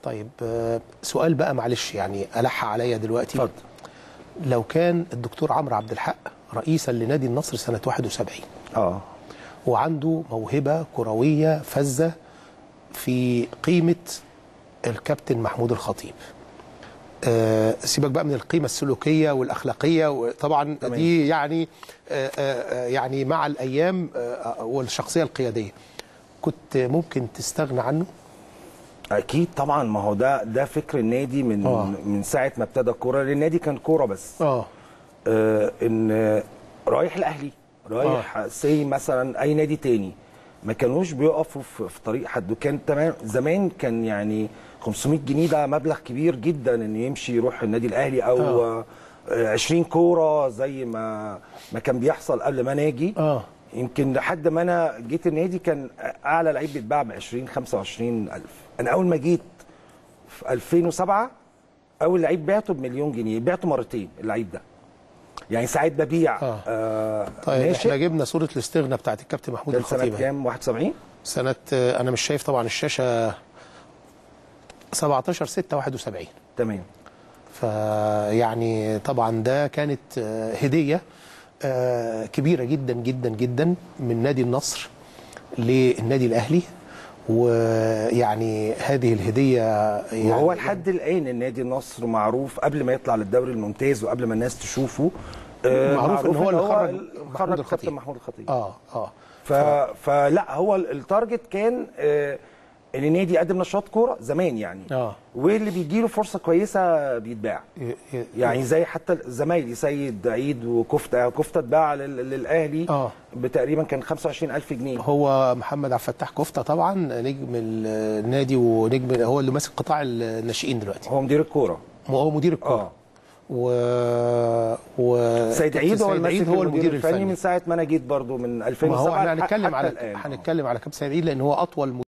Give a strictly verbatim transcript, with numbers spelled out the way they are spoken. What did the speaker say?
طيب سؤال بقى معلش يعني ألح عليا دلوقتي. اتفضل. لو كان الدكتور عمرو عبد الحق رئيسا لنادي النصر سنة واحد وسبعين اه وعنده موهبة كروية فذة في قيمة الكابتن محمود الخطيب، أه سيبك بقى من القيمة السلوكية والأخلاقية وطبعا تمام. دي يعني أه أه يعني مع الأيام أه والشخصية القيادية كنت ممكن تستغنى عنه؟ اكيد طبعا، ما هو ده ده فكر النادي من أوه. من ساعه ما ابتدى الكوره، لان النادي كان كوره بس. اه آه ان رايح الاهلي، رايح أوه. سي مثلا اي نادي تاني، ما كانوش بيقفوا في طريق حد. وكان تمام زمان كان يعني خمسمية جنيه ده مبلغ كبير جدا ان يمشي يروح النادي الاهلي، او أوه. عشرين كوره زي ما ما كان بيحصل قبل ما انا اجي. اه يمكن لحد ما انا جيت النادي كان اعلى لعيب بيتباع ب عشرين خمسة وعشرين الف. انا اول ما جيت في ألفين وسبعة اول لعيب بعته بمليون جنيه، بعته مرتين اللعيب ده. يعني ساعات ببيع آه. آه طيب ناشئ. احنا جبنا صوره الاستغنى بتاعت الكابتن محمود الخطيب سنه كام؟ واحد وسبعين سنه انا مش شايف طبعا الشاشه، سبعتاشر ستة واحد وسبعين. تمام. فيعني طبعا ده كانت هديه كبيره جدا جدا جدا من نادي النصر للنادي الاهلي، ويعني هذه الهديه يعني وهو لحد الان النادي النصر معروف قبل ما يطلع للدوري الممتاز وقبل ما الناس تشوفه معروف, معروف ان هو اللي خرج خرج الكابتن محمود الخطيب. اه اه ف... فلا هو التارجت كان آه ان النادي يقدم نشاط كوره زمان يعني. اه واللي بيجي له فرصه كويسه بيتباع. ي... ي... يعني زي حتى زمايلي سيد عيد وكفته، كفته اتباع لل... للاهلي اه بتقريبا كان خمسة وعشرين الف جنيه. هو محمد عبد الفتاح كفته طبعا نجم النادي ونجم، هو اللي ماسك قطاع الناشئين دلوقتي، هو مدير الكوره. هو مدير الكوره. اه و و سيد عيد هو المسك هو المدير الفني من ساعه ما انا جيت برضو من ألفين وسبعة. ما هو احنا هنتكلم على هنتكلم على كابتن سيد عيد لان هو اطول